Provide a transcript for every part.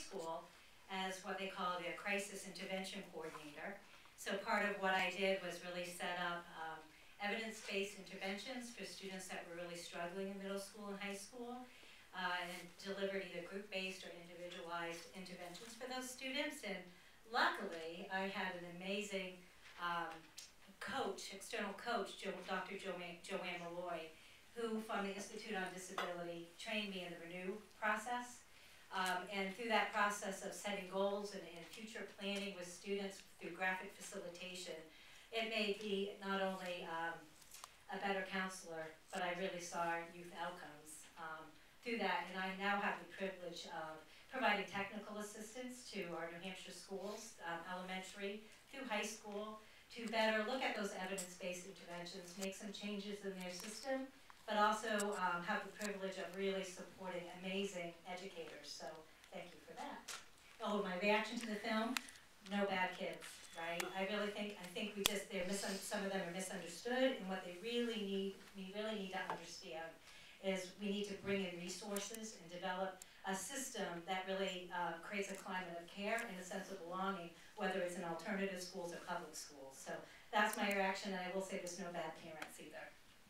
school as what they call the crisis intervention coordinator. So part of what I did was really set up evidence-based interventions for students that were really struggling in middle school and high school, and delivered either group-based or individualized interventions for those students. And luckily, I had an amazing coach, external coach, Dr. Joanne Malloy, who from the Institute on Disability trained me in the RENEW process. And through that process of setting goals and future planning with students through graphic facilitation, it made me not only a better counselor, but I really saw youth outcomes through that. And I now have the privilege of providing technical assistance to our New Hampshire schools, elementary through high school, to better look at those evidence-based interventions, make some changes in their system, but also have the privilege of really supporting amazing educators. So thank you for that. Oh, my reaction to the film, no bad kids, right? I think some of them are misunderstood, and what we really need to understand is we need to bring in resources and develop a system that really creates a climate of care and a sense of belonging, whether it's in alternative schools or public schools. So that's my reaction, and I will say there's no bad parents either.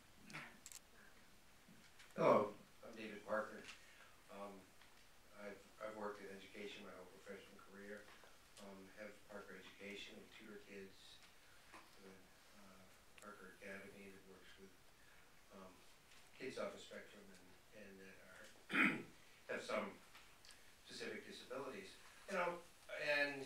Hello, I'm David Parker. I've worked in education my whole professional career. Have Parker Education, we tutor kids, the Parker Academy that works with kids off the spectrum and that are have some specific disabilities. You know, and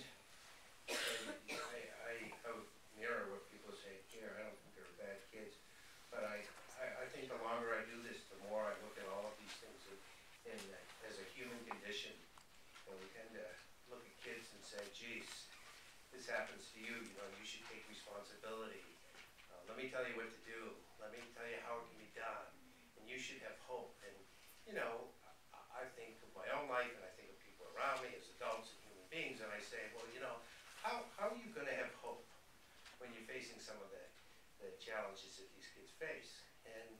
I mirror what people say here. I don't think they're bad kids, but I think the longer I do this, the more I look at all of these things as a human condition. And we tend to look at kids and say, geez, this happens to you, you know, you should take responsibility. Let me tell you what to do. Let me tell you how it can be done. And you should have hope. And, you know, I think of my own life, and I think of people around me as adults and human beings, and I say, well, you know, how are you going to have hope when you're facing some of the challenges that these kids face? And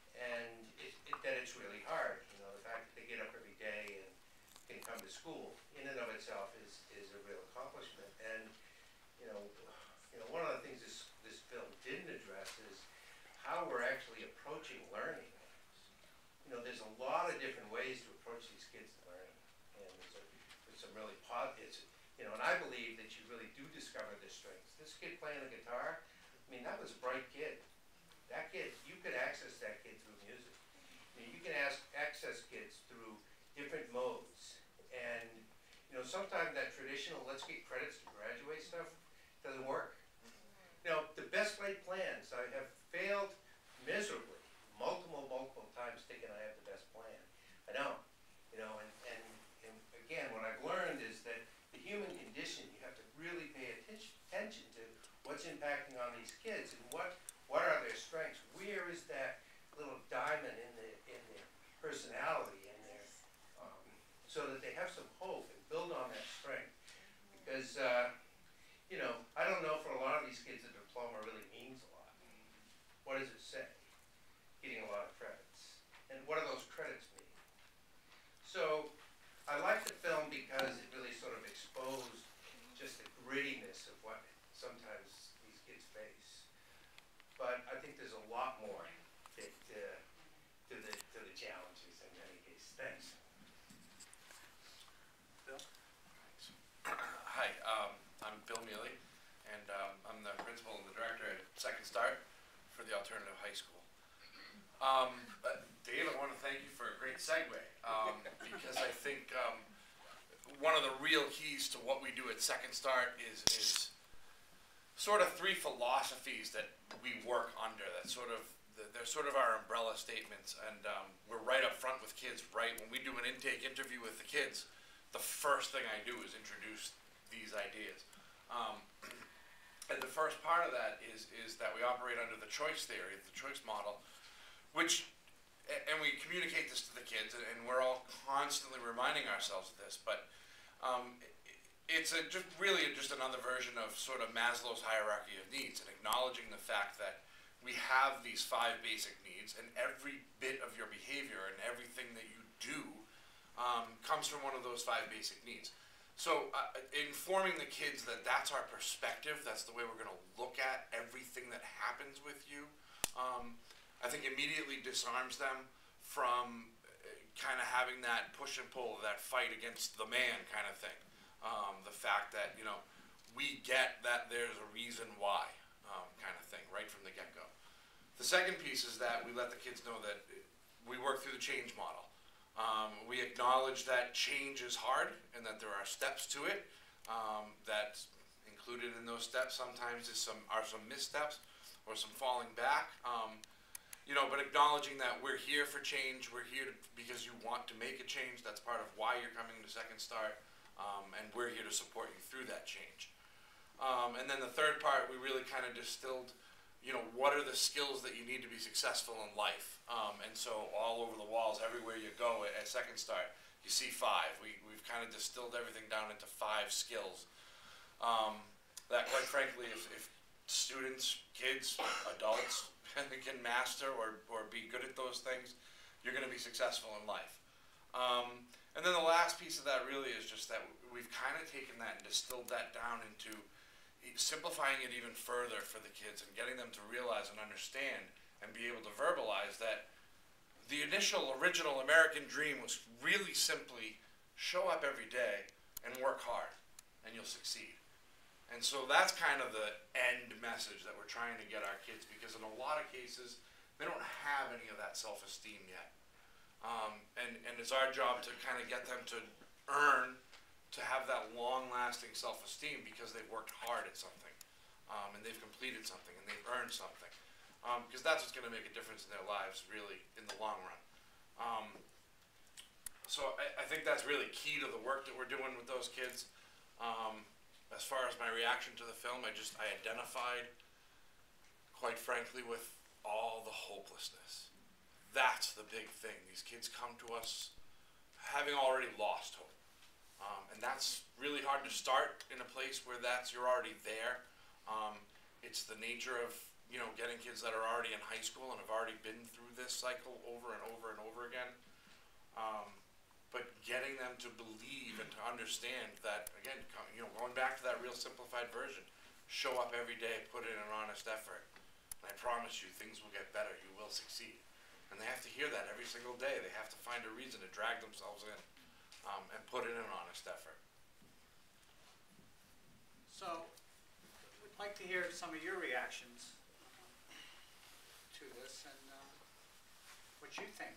that it's really hard. You know, the fact that they get up every day and can come to school in and of itself is a real accomplishment. And you know, one of the things this film didn't address is how we're actually approaching learning. You know, there's a lot of different ways to approach these kids' learning, and there's some really positive. You know, and I believe that you really do discover their strengths. This kid playing the guitar, I mean, that was a bright kid. That kid, you could access that kid through music. I mean, you can access kids through different modes. And, you know, sometimes that traditional let's get credits to graduate stuff doesn't work. You know, the best laid plans, I have failed miserably multiple times thinking I have the best plan. I don't. You know, and again, what I've learned is that the human condition, you have to really pay attention to what's impacting on these kids and what are their strengths? Where is that little diamond in their personality, in their, so that they have some hope and build on that strength? Because, you know, I don't know, for a lot of these kids, a diploma really means a lot. What does it say? Getting a lot of credits. And what do those credits mean? So I like the film because it really sort of exposed just the grittiness of what sometimes these kids face. But I think there's a lot more to the challenges in many cases. Thanks. Bill? Hi, I'm Bill Mealy, and I'm the principal and the director at Second Start for the Alternative High School. Dave, I want to thank you for a great segue, because I think one of the real keys to what we do at Second Start is sort of three philosophies that we work under. That they're sort of our umbrella statements, and we're right up front with kids. Right when we do an intake interview with the kids, the first thing I do is introduce these ideas. And the first part of that is that we operate under the choice theory, the choice model, which, and we communicate this to the kids, and we're all constantly reminding ourselves of this, but it's just another version of sort of Maslow's hierarchy of needs, and acknowledging the fact that we have these 5 basic needs, and every bit of your behavior and everything that you do comes from one of those 5 basic needs. So informing the kids that that's our perspective, that's the way we're going to look at everything that happens with you, I think immediately disarms them from kind of having that push and pull, that fight against the man kind of thing. The fact that, you know, we get that there's a reason why kind of thing right from the get-go. The second piece is that we let the kids know that we work through the change model. We acknowledge that change is hard and that there are steps to it. That's included in those steps sometimes are some missteps or some falling back. You know, but acknowledging that we're here for change, we're here because you want to make a change. That's part of why you're coming to Second Start, and we're here to support you through that change. And then the third part, we really kind of distilled, you know, what are the skills that you need to be successful in life? And so all over the walls, everywhere you go at Second Start, you see 5. We've kind of distilled everything down into 5 skills. That quite frankly, if students, kids, adults can master or be good at those things, you're going to be successful in life. And then the last piece of that really is just that we've kind of taken that and distilled that down into simplifying it even further for the kids and getting them to realize and understand and be able to verbalize that the initial original American dream was really simply show up every day and work hard and you'll succeed. And so that's kind of the end message that we're trying to get our kids, because in a lot of cases they don't have any of that self-esteem yet. And it's our job to kind of get them to earn, to have that long-lasting self-esteem because they've worked hard at something, and they've completed something, and they've earned something. Because that's what's going to make a difference in their lives, really, in the long run. So I think that's really key to the work that we're doing with those kids. As far as my reaction to the film, I identified, quite frankly, with all the hopelessness. That's the big thing. These kids come to us having already lost hope. And that's really hard to start in a place where you're already there. It's the nature of, you know, getting kids that are already in high school and have already been through this cycle over and over and over again. But getting them to believe and to understand that, again, you know, going back to that real simplified version, show up every day, put in an honest effort, and I promise you things will get better, you will succeed. And they have to hear that every single day. They have to find a reason to drag themselves in and put in an honest effort. So, we'd like to hear some of your reactions to this and what you think.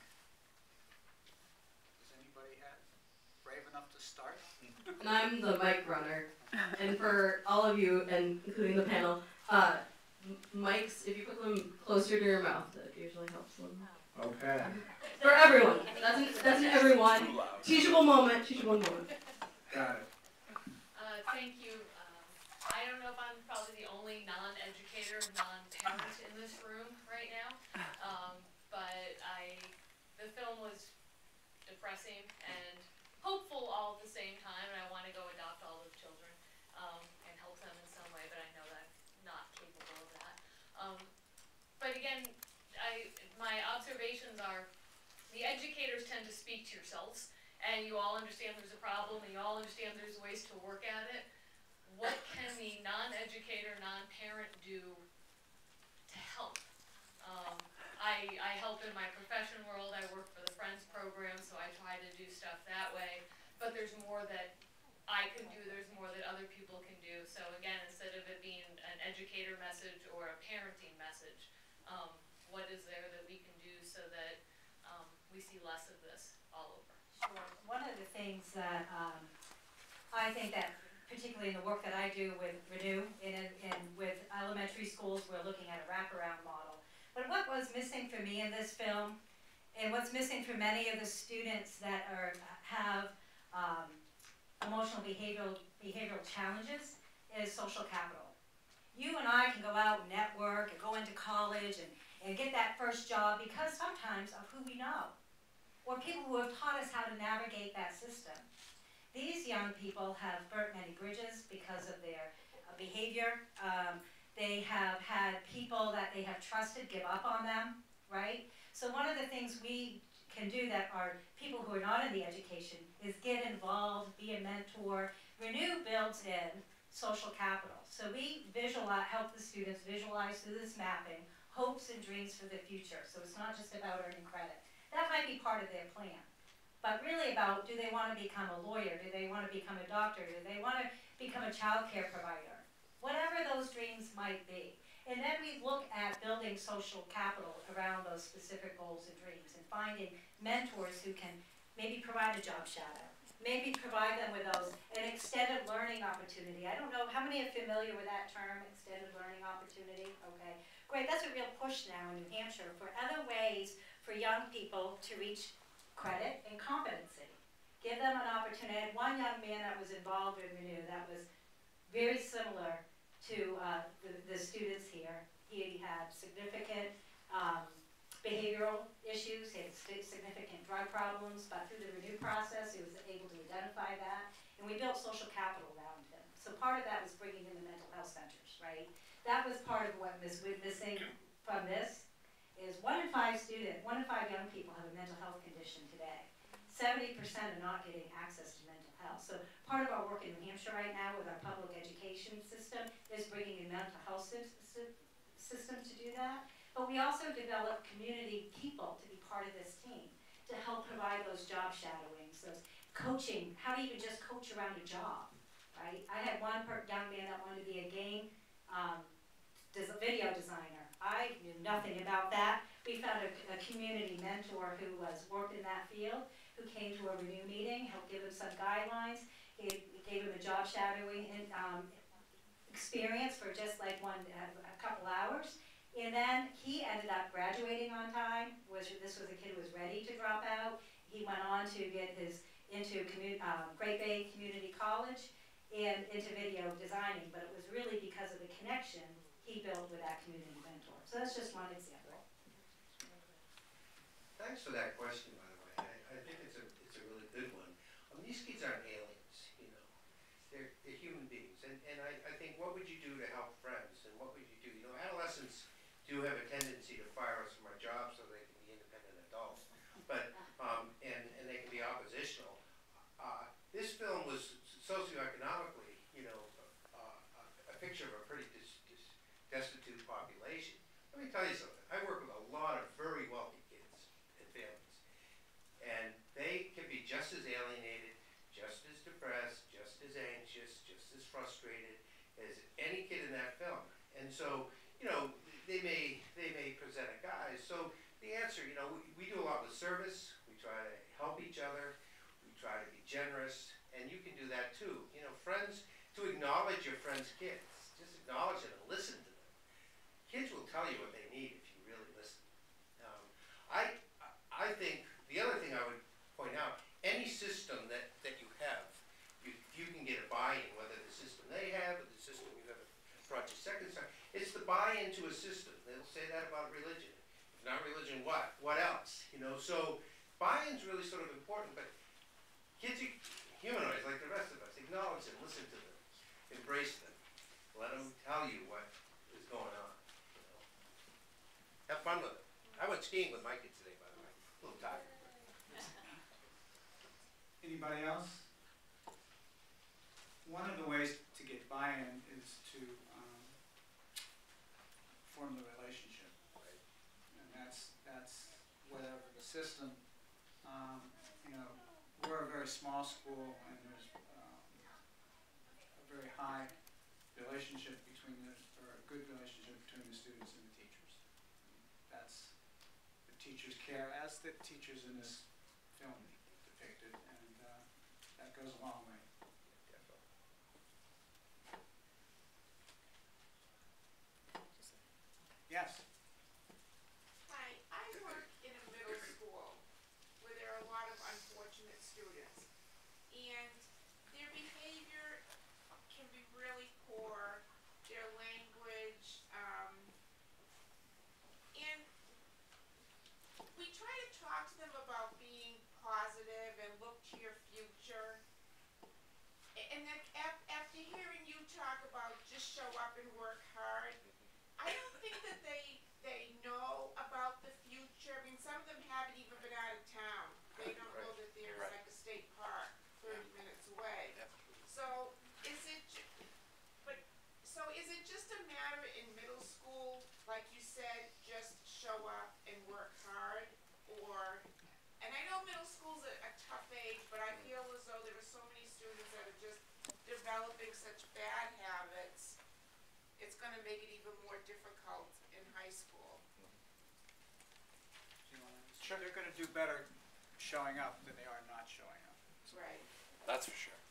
Does anybody brave enough to start? And I'm the mic runner. And for all of you, and including the panel, mics, if you put them closer to your mouth, that usually helps them. Okay. For everyone. That's an everyone. Teachable moment. Teachable moment. Got it. Thank you. I don't know if I'm probably the only non-educator, non-parent in this room right now, but the film was depressing and hopeful all at the same time, and I want to go adopt all those children and help them in some way, but I know that I'm not capable of that. But again, my observations are the educators tend to speak to yourselves, and you all understand there's a problem, and you all understand there's ways to work at it. What can the non-educator, non-parent do to help? I help in my profession world. I work for the Friends program, so I try to do stuff that way. But there's more that I can do. There's more that other people can do. So again, instead of it being an educator message or a parenting message, what is there that we can do so that we see less of this all over? Sure. One of the things that I think that, particularly in the work that I do with Renew and with elementary schools, we're looking at a wraparound model. But what was missing for me in this film, and what's missing for many of the students that have emotional behavioral challenges, is social capital. You and I can go out and network and go into college and get that first job because sometimes of who we know, or people who have taught us how to navigate that system. These young people have burnt many bridges because of their behavior. They have had people that they have trusted give up on them, right? So one of the things we can do that are people who are not in the education is get involved, be a mentor. Renew builds in social capital. So we help the students visualize through this mapping hopes and dreams for the future. So it's not just about earning credit. That might be part of their plan. But really about, do they want to become a lawyer? Do they want to become a doctor? Do they want to become a child care provider? Whatever those dreams might be. And then we look at building social capital around those specific goals and dreams and finding mentors who can maybe provide a job shadow, maybe provide them with an extended learning opportunity. I don't know, how many are familiar with that term, extended learning opportunity? Okay, great, that's a real push now in New Hampshire for other ways for young people to reach credit and competency. Give them an opportunity. I had one young man that was involved in Renew that was very similar to the students here. He had significant behavioral issues, he had significant drug problems, but through the Renew process, he was able to identify that, and we built social capital around him. So part of that was bringing in the mental health centers, right? That was part of what was missing from this, is 1 in 5 young people have a mental health condition today. 70% are not getting access to mental health. So part of our work in New Hampshire right now with our public education system is bringing in mental health systems to do that. But we also develop community people to be part of this team to help provide those job shadowings, those coaching, how to even just coach around a job, right? I had one young man that wanted to be a game video designer. I knew nothing about that. We found a community mentor who worked in that field, who came to a Renew meeting, helped give him some guidelines, gave him a job shadowing experience for just like a couple hours. And then he ended up graduating on time. This was a kid who was ready to drop out. He went on to get into Great Bay Community College and into video designing, but it was really because of the connection he built with that community mentor. So that's just one example. Thanks for that question, by the way. I think it's a really good one. These kids aren't aliens, you know. They're human beings. And I think, what would you do to help friends? And what would you do? You know, adolescents do have a tendency to fire us from our jobs so they can be independent adults. But, and they can be oppositional. This film was socioeconomically, you know, a picture of a pretty destitute population. Let me tell you something. I work with a lot of very wealthy kids and families. And they can be just as alienated, just as depressed, just as anxious, just as frustrated as any kid in that film. And so, you know, they may present a guise. So the answer, you know, we do a lot with service. We try to help each other. We try to be generous. And you can do that too. You know, friends, to acknowledge your friends' kids. Just acknowledge them and listen to them. Kids will tell you what they need if you really listen. I think the other thing I would point out, any system that you have, you can get a buy-in, whether the system they have or the system you have brought your second son. It's the buy-in to a system. They'll say that about religion. If not religion, what? What else? You know, so buy-in's really sort of important, but kids are humanoids like the rest of us. Acknowledge them, listen to them, embrace them. Let them tell you what is going on. You know. Have fun with it. I went skiing with my kids today, by the way. A little tired. Anybody else? One of the ways to get buy-in is to form the relationship, Right. and that's whatever the system. You know, we're a very small school, and there's a very high relationship between or a good relationship between the students and the teachers. That's the teachers care, as the teachers in this film depicted, and that goes a long way. Yes. Hi, I work in a middle school where there are a lot of unfortunate students, and their behavior can be really poor, their language, and we try to talk to them about being positive and look to your future. And then after hearing you talk about just show up and work hard, I don't think that they know about the future. I mean, some of them haven't even been out of town said just show up and work hard, or, and I know middle school's a tough age, but I feel as though there are so many students that are just developing such bad habits, it's gonna make it even more difficult in high school. Sure, they're gonna do better showing up than they are not showing up. Right. That's for sure.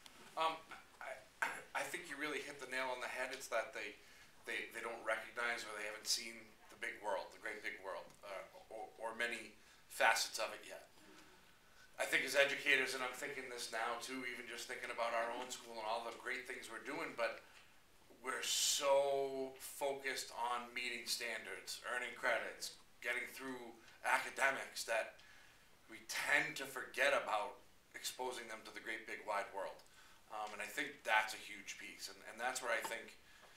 I think you really hit the nail on the head. It's that they don't recognize or they haven't seen the big world, the great big world, or many facets of it yet. I think as educators, and I'm thinking this now too, even just thinking about our own school and all the great things we're doing, but we're so focused on meeting standards, earning credits, getting through academics that we tend to forget about exposing them to the great big wide world. And I think that's a huge piece. And that's where I think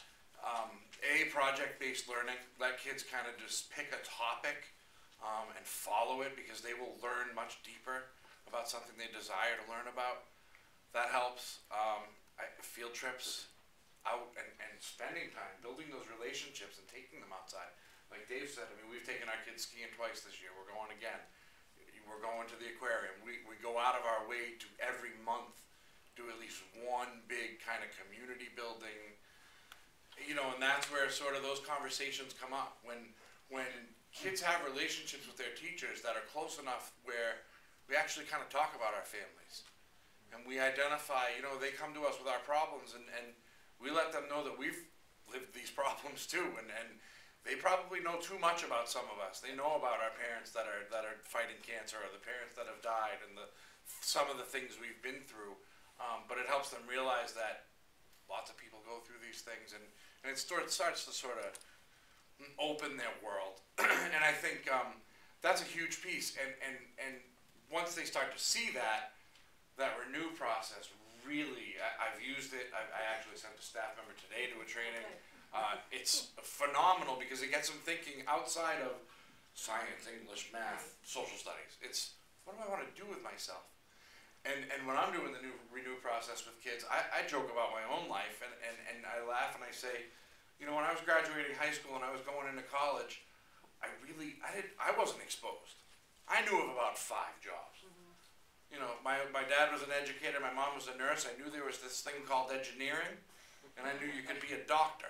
project-based learning, let kids kind of just pick a topic and follow it, because they will learn much deeper about something they desire to learn about. That helps. Field trips out and spending time, building those relationships and taking them outside. Like Dave said, I mean, we've taken our kids skiing twice this year. We're going again. We're going to the aquarium. We go out of our way to every month do at least one big kind of community building, you know, and that's where sort of those conversations come up. When kids have relationships with their teachers that are close enough where we actually kind of talk about our families. And we identify, you know, they come to us with our problems, and we let them know that we've lived these problems too, and they probably know too much about some of us. They know about our parents that are fighting cancer, or the parents that have died, and some of the things we've been through. But it helps them realize that lots of people go through these things, and it starts to sort of open their world. And I think that's a huge piece. And once they start to see that renew process, really, I've used it. I actually sent a staff member today to a training. It's phenomenal because it gets them thinking outside of science, English, math, social studies. It's, what do I want to do with myself? And when I'm doing the renew process with kids, I joke about my own life, and I laugh and I say, you know, when I was graduating high school and I was going into college, I wasn't exposed. I knew of about 5 jobs. You know, my dad was an educator, my mom was a nurse. I knew there was this thing called engineering, and I knew you could be a doctor.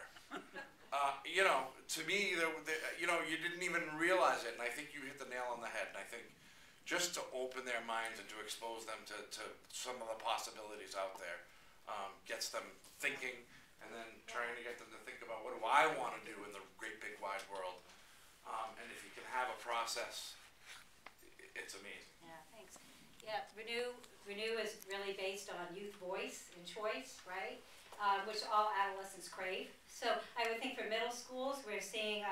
You know, to me, you know, you didn't even realize it, and I think you hit the nail on the head. And I think just to open their minds and to expose them to some of the possibilities out there gets them thinking, and then trying to get them to think about, what do I want to do in the great big wide world? And if you can have a process, it's amazing. Yeah, thanks. Yeah, Renew is really based on youth voice and choice, right? Which all adolescents crave. So I would think for middle schools, we're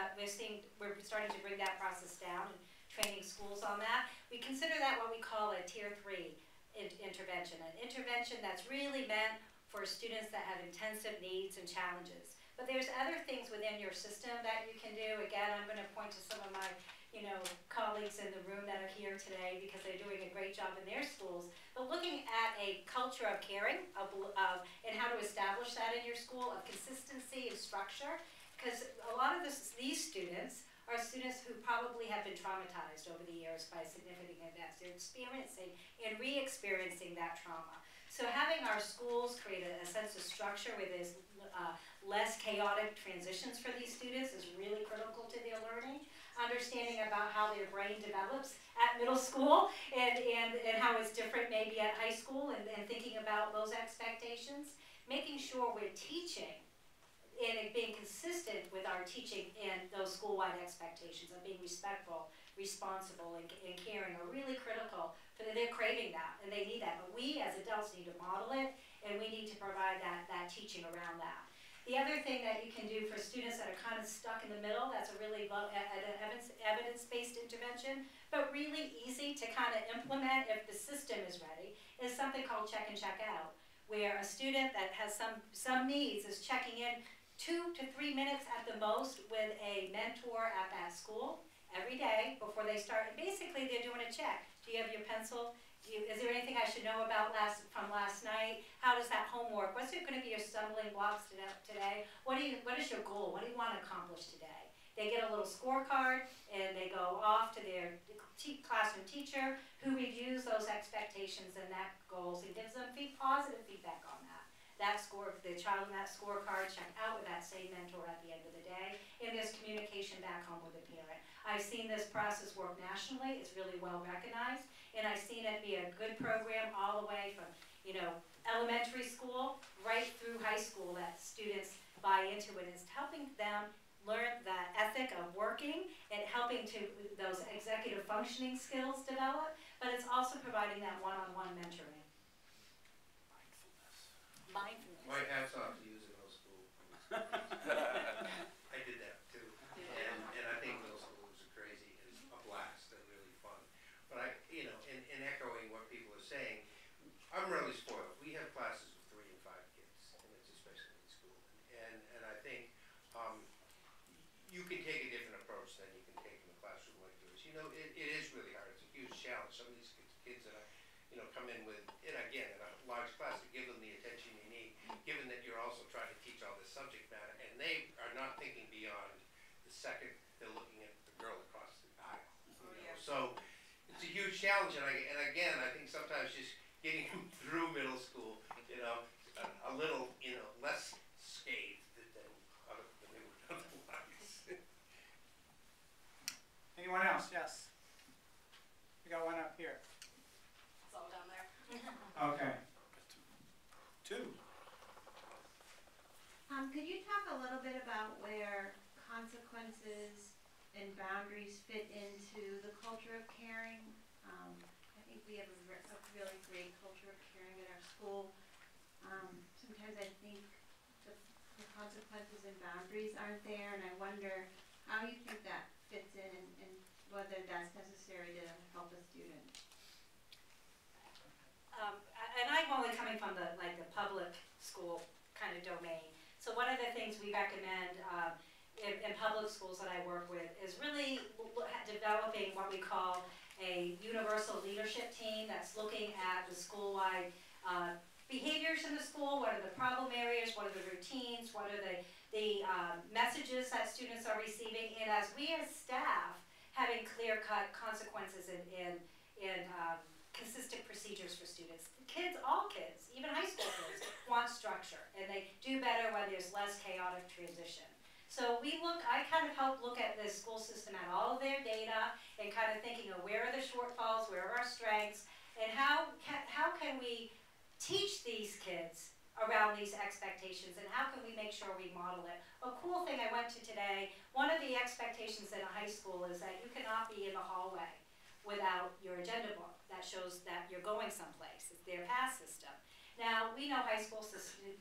starting to bring that process down and training schools on that. We consider that what we call a tier 3 intervention, an intervention that's really meant for students that have intensive needs and challenges. But there's other things within your system that you can do. Again, I'm going to point to some of my colleagues in the room that are here today, because they're doing a great job in their schools. But looking at a culture of caring, and how to establish that in your school, of consistency and structure, because a lot of these students are students who probably have been traumatized over the years by significant events. They're experiencing and re-experiencing that trauma. So having our schools create a sense of structure where there's less chaotic transitions for these students is really critical to their learning. Understanding about how their brain develops at middle school and how it's different maybe at high school, and thinking about those expectations. Making sure we're teaching and being consistent with our teaching and those school-wide expectations of being respectful, responsible, and caring are really critical. They're craving that, and they need that. But we as adults need to model it, and we need to provide that teaching around that. The other thing that you can do for students that are kind of stuck in the middle, that's a really evidence-based intervention, but really easy to kind of implement if the system is ready, is something called check and check out, where a student that has some needs is checking in 2 to 3 minutes at the most with a mentor at that school every day before they start. And basically, they're doing a check. Do you have your pencil? Is there anything I should know about from last night? How does that homework? What's going to be your stumbling blocks today? What is your goal? What do you want to accomplish today? They get a little scorecard, and they go off to their classroom teacher, who reviews those expectations and that goals and gives them positive feedback on that. The child in that scorecard check out with that same mentor at the end of the day, and there's communication back home with the parent. I've seen this process work nationally. It's really well recognized, and I've seen it be a good program all the way from, elementary school right through high school, that students buy into it. It's helping them learn that ethic of working and helping to those executive functioning skills develop, but it's also providing that one-on-one mentoring. Mindfulness. My hat's off to you in middle school. I did that too. And I think middle school was crazy. It's a blast and really fun. But in echoing what people are saying, I'm really spoiled. We have classes with 3 and 5 kids, and it's a special needs school. And I think you can take a different approach than you can take in a classroom like yours. It is really hard. It's a huge challenge. Some of these kids that come in with, and again, in a large class, to give them the attention you need, given that you're also trying to teach all this subject matter, and they are not thinking beyond the second they're looking at the girl across the aisle. So it's a huge challenge, and again, I think sometimes just getting them through middle school, a little, less scathed than they would otherwise. Anyone else? Yes. We got one up here. It's all down there. Okay. 2. Could you talk a little bit about where consequences and boundaries fit into the culture of caring? I think we have a really great culture of caring at our school. Sometimes I think the consequences and boundaries aren't there, and I wonder how you think that fits in and whether that's necessary to help a student. And I'm only coming from the public school kind of domain. So one of the things we recommend in public schools that I work with is really developing what we call a universal leadership team that's looking at the school-wide behaviors in the school. What are the problem areas? What are the routines? What are the messages that students are receiving? And as we as staff, having clear-cut consequences and consistent procedures for students. Kids, all kids, even high school kids, want structure, and they do better when there's less chaotic transition. So I kind of help look at the school system at all of their data and kind of thinking of where are the shortfalls, where are our strengths, and how can we teach these kids around these expectations, and how can we make sure we model it. A cool thing I went to today, one of the expectations in a high school is that you cannot be in the hallway without your agenda book that shows that you're going someplace. It's their pass system. Now, we know high schools,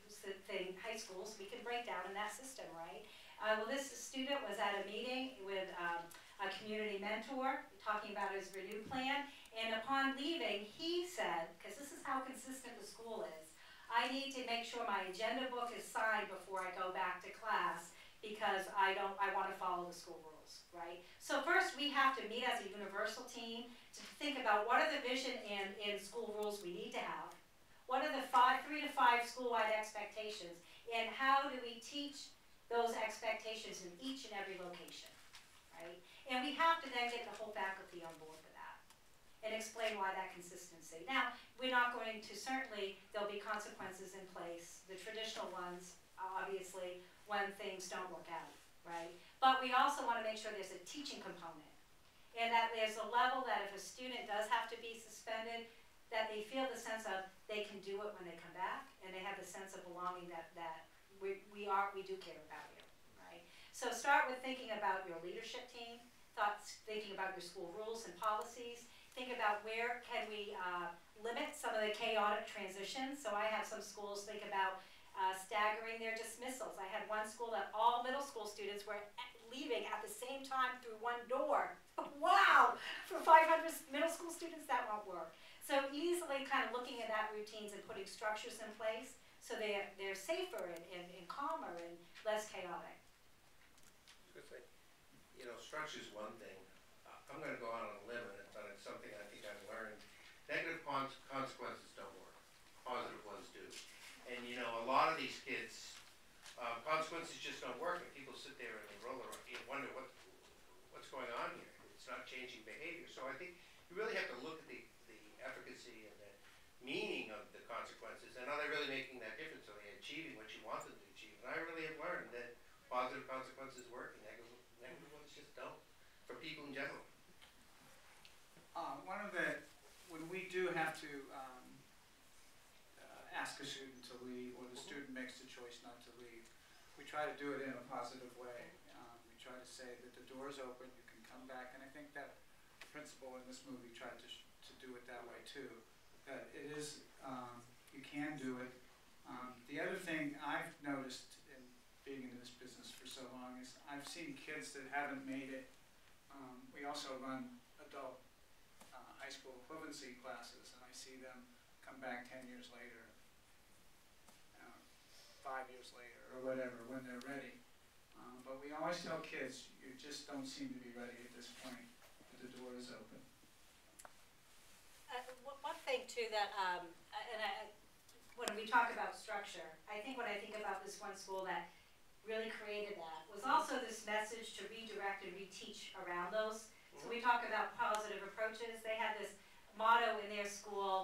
we can break down in that system, right? Well, this student was at a meeting with a community mentor talking about his renew plan, and upon leaving, he said, because this is how consistent the school is, I need to make sure my agenda book is signed before I go back to class because I want to follow the school rules, right? So first we have to meet as a universal team to think about what are the vision and school rules we need to have. What are the 3 to 5 school-wide expectations, and how do we teach those expectations in each and every location, right? And we have to then get the whole faculty on board with that and explain why that consistency. Now, we're not going to, certainly, there'll be consequences in place, the traditional ones, obviously, when things don't work out, right? But we also want to make sure there's a teaching component, and that there's a level that if a student does have to be suspended, that they feel the sense of they can do it when they come back, and they have the sense of belonging that we do care about you, right? So start with thinking about your leadership team, thinking about your school rules and policies, think about where can we limit some of the chaotic transitions. So I have some schools think about staggering their dismissals. I had one school that all middle school students were leaving at the same time through one door. Wow! For 500 middle school students, that won't work. So easily kind of looking at that routines and putting structures in place so they're safer and calmer and less chaotic. Structure's one thing. I'm going to go out on a limb, but it's something I think I've learned. Negative consequences don't work. Positive ones do. And a lot of these kids consequences just don't work, and people sit there and they roll around, you wonder what's going on here. It's not changing behavior. So I think you really have to look at the efficacy and the meaning of the consequences, and are they really making that difference? Are they achieving what you want them to achieve? And I really have learned that positive consequences work and negative ones just don't, for people in general. When we do have to ask a student to leave, or the student makes the choice not to leave, we try to do it in a positive way. We try to say that the door is open, you can come back, and I think that the principal in this movie tried to do it that way too. That it is, you can do it. The other thing I've noticed in being in this business for so long is I've seen kids that haven't made it. We also run adult high school equivalency classes, and I see them come back 10 years later, 5 years later, or whatever, when they're ready. But we always tell kids, you just don't seem to be ready at this point, but the door is open. One thing too that, when we talk about structure, I think when I think about this one school that really created that was also this message to redirect and reteach around those. So we talk about positive approaches. They had this motto in their school,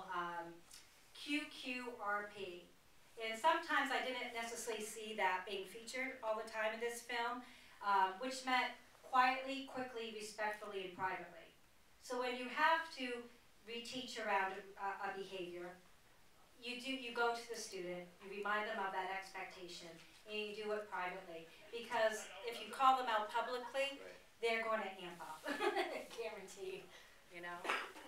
QQRP. And sometimes I didn't necessarily see that being featured all the time in this film, which meant quietly, quickly, respectfully, and privately. So when you have to reteach around a behavior, you go to the student, you remind them of that expectation, and you do it privately. Because if you call them out publicly, they're going to amp up, guaranteed, you know.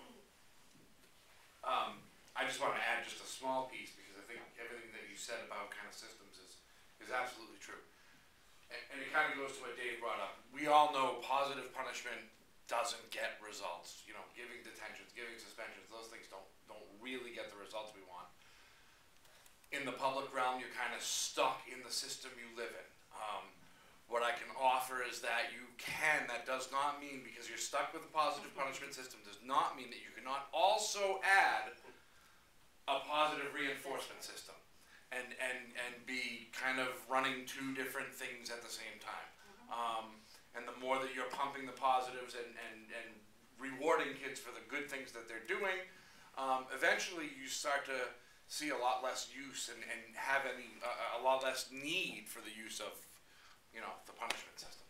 I just want to add just a small piece, because I think everything that you said about kind of systems is absolutely true. And it kind of goes to what Dave brought up. We all know positive punishment doesn't get results. You know, giving detentions, giving suspensions, those things don't really get the results we want. In the public realm, you're kind of stuck in the system you live in. What I can offer is that you can, that does not mean, because you're stuck with the positive punishment system, does not mean that you cannot also add a positive reinforcement system and be kind of running two different things at the same time. And the more that you're pumping the positives and rewarding kids for the good things that they're doing, eventually you start to see a lot less use and have a lot less need for the use of, you know, the punishment system.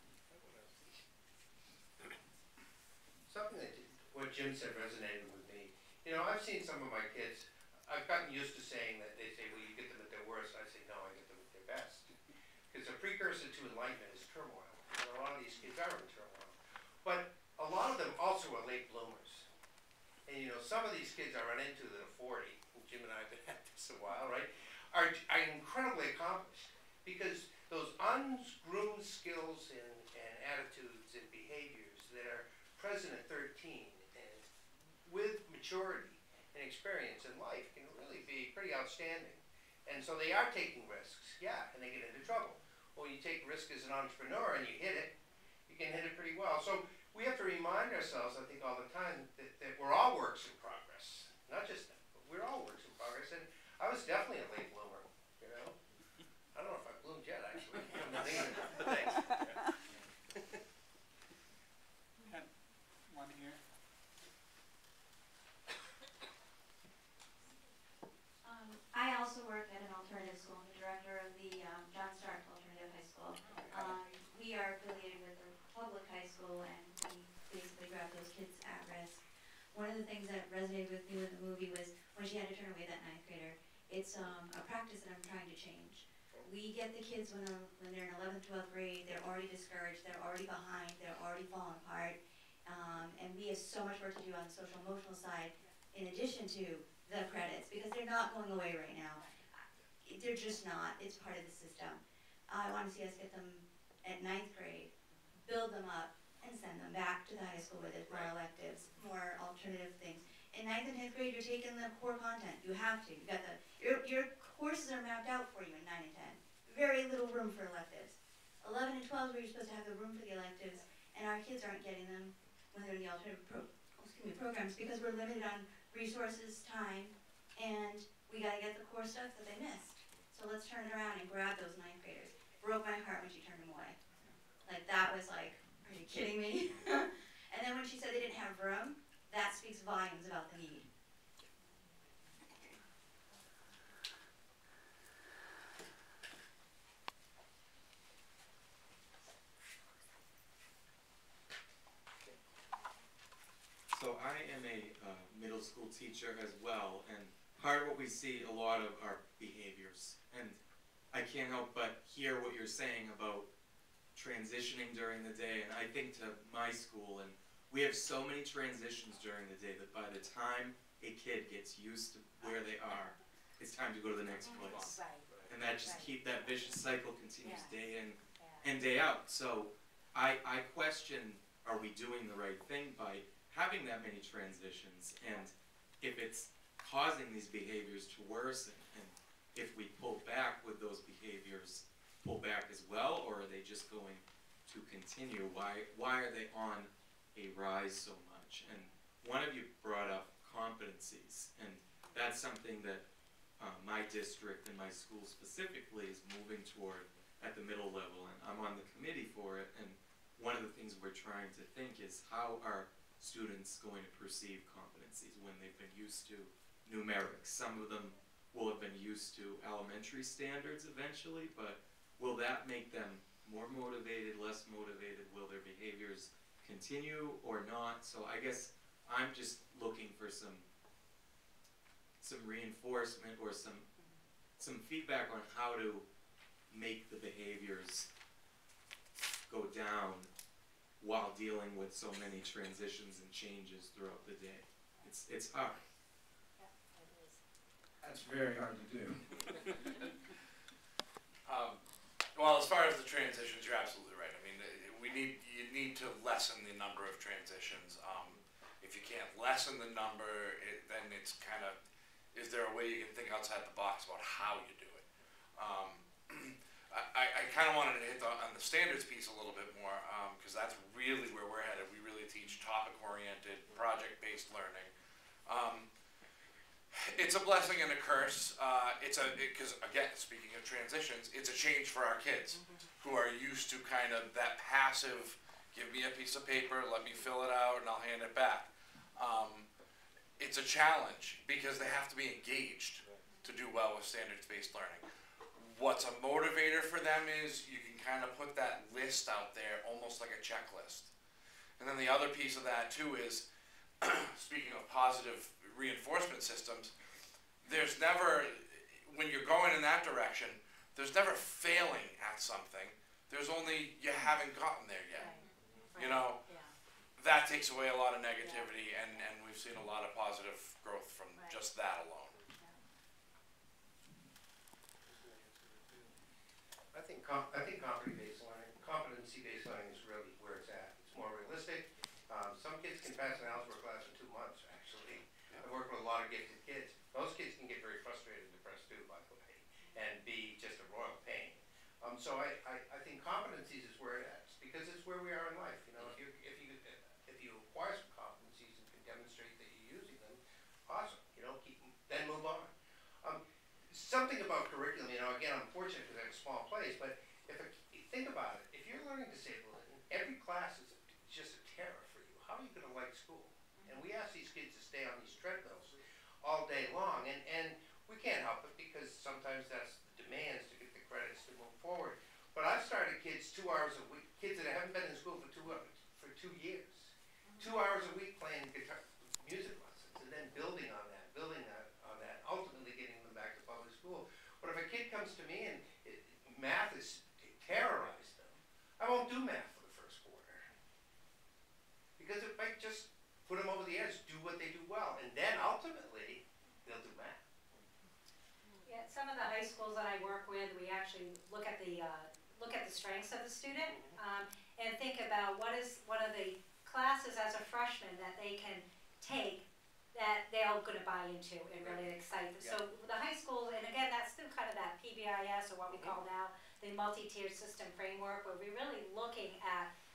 Something that what Jim said resonated with me. You know, I've seen some of my kids, I've gotten used to saying that they say, well, you get them at their worst. I say, no, I get them at their best. Because a precursor to enlightenment is turmoil. And a lot of these kids are in turmoil. But a lot of them also are late bloomers. And you know, some of these kids I run into that are 40, and Jim and I have been at this a while, right, are incredibly accomplished. Because those ungroomed skills and attitudes and behaviors that are present at 13 and with maturity and experience in life can really be pretty outstanding. And so they are taking risks, yeah, and they get into trouble. Well, you take risk as an entrepreneur and you hit it, you can hit it pretty well. So we have to remind ourselves, I think, all the time that we're all works in progress. Not just them, but we're all works in progress. And I was definitely a late bloomer, you know. I don't know if I bloomed yet, actually. Thanks. One here. I also work at an alternative school. I'm the director of the John Stark Alternative High School. We are affiliated with a public high school, and we basically grab those kids at risk. One of the things that resonated with me in the movie was when she had to turn away that 9th grader. It's a practice that I'm trying to change. We get the kids when they're in 11th, 12th grade, they're already discouraged, they're already behind, they're already falling apart. And we have so much work to do on the social emotional side in addition to the credits, because they're not going away right now. They're just not. It's part of the system. I want to see us get them at 9th grade, build them up, and send them back to the high school where there's more electives, more alternative things. In 9th and 10th grade, you're taking the core content. You have to. You got your courses are mapped out for you in 9 and 10. Very little room for electives. 11 and 12 is where you're supposed to have the room for the electives, and our kids aren't getting them when they're in the alternative programs because we're limited on resources, time, and we got to get the core stuff that they missed. So so let's turn it around and grab those 9th graders. Broke my heart when she turned them away. Like, that was like, are you kidding me? And then when she said they didn't have room, that speaks volumes about the need. So I am a middle school teacher as well, and part of what we see a lot of are behaviors. And I can't help but hear what you're saying about transitioning during the day, and I think to my school, and we have so many transitions during the day that by the time a kid gets used to where they are, it's time to go to the next place. And that just that vicious cycle continues day in and day out. So I question, are we doing the right thing by having that many transitions, and if it's causing these behaviors to worsen, and if we pull back with those behaviors, pull back as well, or are they just going to continue? Why are they on a rise so much? And one of you brought up competencies, and that's something that my district and my school specifically is moving toward at the middle level, and I'm on the committee for it, and one of the things we're trying to think is, how are students going to perceive competencies when they've been used to numerics? Some of them will have been used to elementary standards eventually, but will that make them more motivated, less motivated? Will their behaviors continue or not? So I guess I'm just looking for some reinforcement or some feedback on how to make the behaviors go down while dealing with so many transitions and changes throughout the day. It's hard. That's very hard to do. Well, as far as the transitions, you're absolutely right. I mean, you need to lessen the number of transitions. If you can't lessen the number, then it's kind of, is there a way you can think outside the box about how you do it? I kind of wanted to hit on the standards piece a little bit more, because that's really where we're headed. We really teach topic-oriented, project-based learning. It's a blessing and a curse. Because again, speaking of transitions, it's a change for our kids who are used to kind of that passive, give me a piece of paper, let me fill it out, and I'll hand it back. It's a challenge because they have to be engaged to do well with standards-based learning. What's a motivator for them is you can kind of put that list out there almost like a checklist. And then the other piece of that too is, speaking of positive reinforcement systems, there's never, when you're going in that direction, there's never failing at something. There's only you haven't gotten there yet. Right. You know, that takes away a lot of negativity, and we've seen a lot of positive growth from just that alone. I think competency-based learning is really where it's at. It's more realistic. Some kids can pass an algebra class in 2 months, actually. I work with a lot of gifted kids. Those kids can get very frustrated and depressed too, by the way, and be just a royal pain. So I think competencies is where it is, because it's where we are in life. You know, if you acquire some competencies and can demonstrate that you're using them, awesome. You know, then move on. Something about curriculum, you know, again, I'm fortunate because I have a small place, but think about it. If you're learning disabled, every class is just a terror for you. How are you going to like school? And we ask these kids to stay on these treadmills all day long, and we can't help it because sometimes that's the demands to get the credits to move forward. But I've started kids 2 hours a week, kids that haven't been in school for 2 years, 2 hours a week playing guitar, music lessons, and then building on that, ultimately getting them back to public school. But if a kid comes to me and math is terrorized them, I won't do math for the first quarter. Because it might just put them over the edge, do what they do well, and then ultimately they'll do math. Yeah, some of the high schools that I work with, we actually look at the strengths of the student and think about what are the classes as a freshman that they can take that they're all going to buy into and really excite them. So the high schools, and again, that's still kind of that PBIS, or what we call now the multi-tiered system framework, where we're really looking at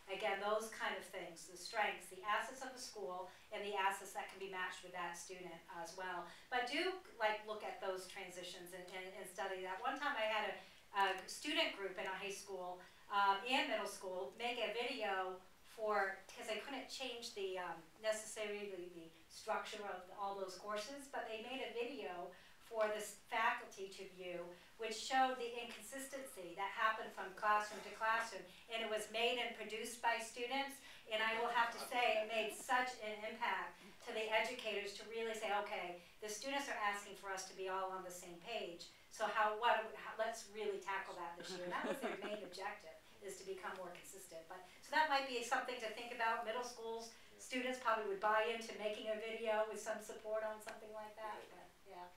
Again, those kind of things, the strengths, the assets of the school, and the assets that can be matched with that student as well. But do look at those transitions and study that. One time I had a student group in a high school and middle school make a video because I couldn't change the necessarily the structure of all those courses, but they made a video for this faculty to view, which showed the inconsistency that happened from classroom to classroom, and it was made and produced by students, and I will have to say it made such an impact to the educators to really say, okay, the students are asking for us to be all on the same page, so let's really tackle that this year. And that was their main objective, is to become more consistent. So that might be something to think about. Middle schools, students probably would buy into making a video with some support on something like that, but yeah.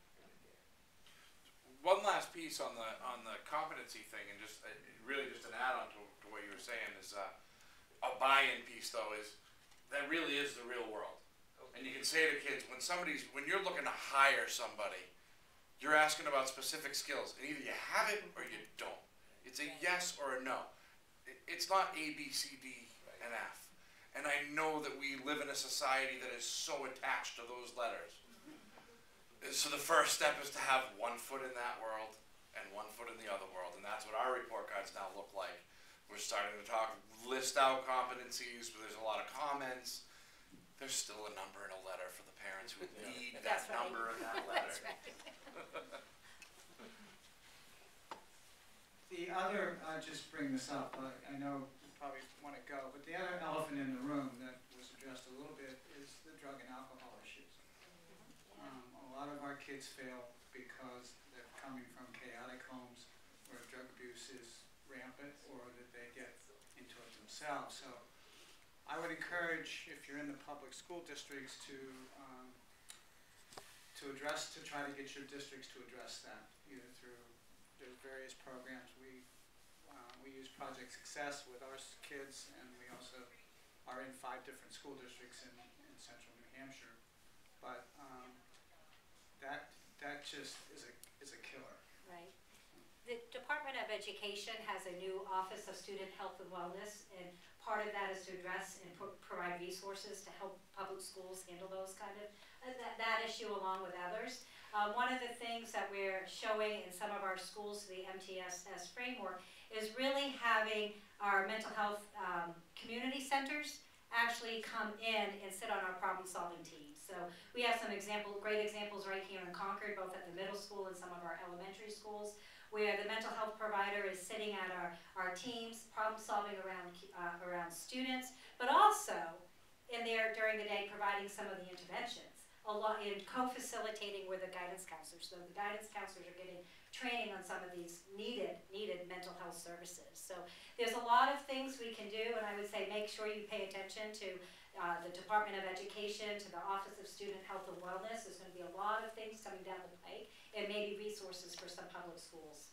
One last piece on the competency thing, and just really just an add-on to what you were saying is a buy-in piece though is that really is the real world. And you can say to kids when you're looking to hire somebody, you're asking about specific skills, and either you have it or you don't. It's a yes or a no. It's not A, B, C, D, and F. And I know that we live in a society that is so attached to those letters. So the first step is to have one foot in that world and one foot in the other world, and that's what our report cards now look like. We're starting to list out competencies, but there's a lot of comments. There's still a number in a letter for the parents who need that number in that letter. That's right. The other, just bring this up, I know you probably want to go, but the other elephant in the room that was addressed a little bit is the drug and alcohol issues. A lot of our kids fail because they're coming from chaotic homes where drug abuse is rampant, or that they get into it themselves. So I would encourage, if you're in the public school districts, to try to get your districts to address that, either through there's various programs. We use Project Success with our kids, and we also are in 5 different school districts in central New Hampshire. But that just is a killer. Right. The Department of Education has a new Office of Student Health and Wellness, and part of that is to address and provide resources to help public schools handle those kind of that issue along with others. One of the things that we're showing in some of our schools, the MTSS framework, is really having our mental health community centers actually come in and sit on our problem-solving teams. So we have some great examples right here in Concord, both at the middle school and some of our elementary schools, where the mental health provider is sitting at our teams, problem-solving around students, but also in there during the day providing some of the interventions, in co-facilitating with the guidance counselors. So the guidance counselors are getting training on some of these needed mental health services. So there's a lot of things we can do, and I would say make sure you pay attention to the Department of Education, to the Office of Student Health and Wellness. There's going to be a lot of things coming down the pike, and maybe resources for some public schools.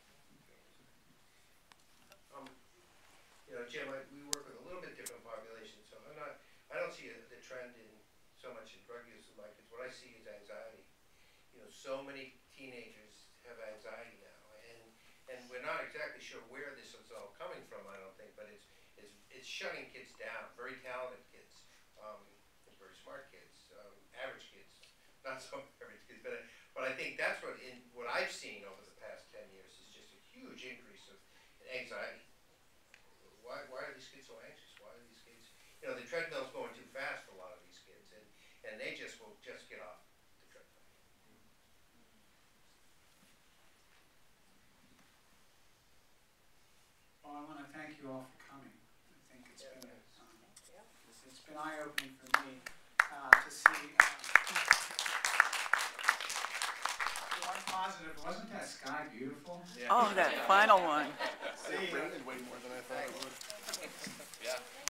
Jim, we work with a little bit different population, so I don't see the trend in so much in drug use with my kids. What I see is anxiety. So many teenagers have anxiety now, and we're not exactly sure where this is all coming from. I don't think, but it's shutting kids down. Very talented kids, very smart kids, average kids, not so average kids. But I think that's what I've seen over the past 10 years is just a huge increase of anxiety. Why are these kids so anxious? Why are these kids? The treadmill's going too fast for a lot of these kids, and they just will just get off the treadmill. Well, I want to thank you all for coming. I think it's been eye-opening for me to see. One positive, wasn't that sky beautiful? Oh, that final one. See, Way more than I thought it would. Yeah.